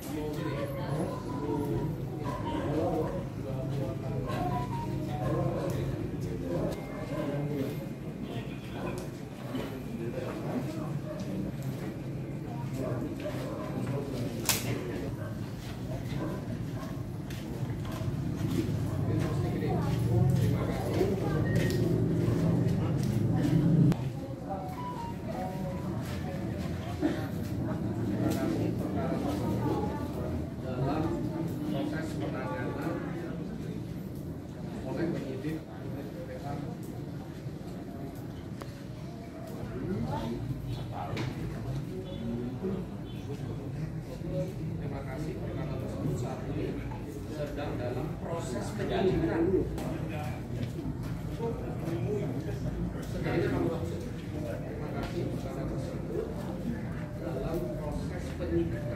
Terima kasih, perkara tersebut saat ini sedang dalam proses penyidikan. Terima kasih, perkara tersebut dalam proses penyidikan.